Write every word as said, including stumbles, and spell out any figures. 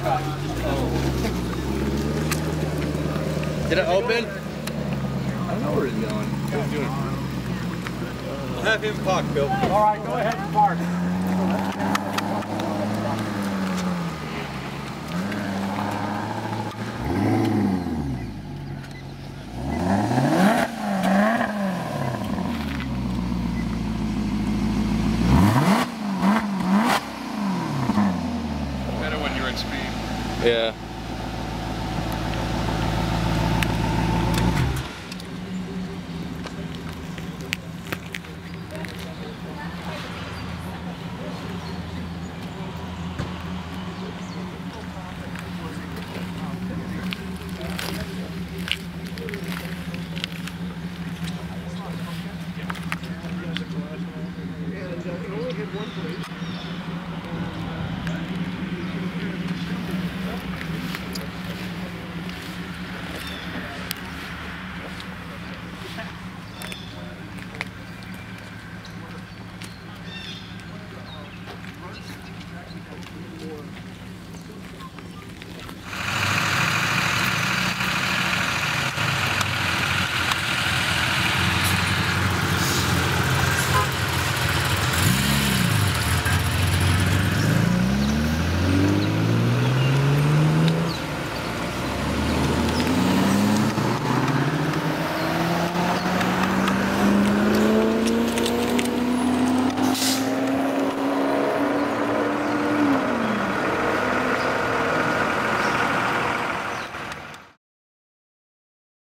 Did it open? I don't know where he's going. He's doing it. We'll have him park, Bill. All right, go ahead and park. Better when you're at speed. Yeah. Yeah, you only hit one place.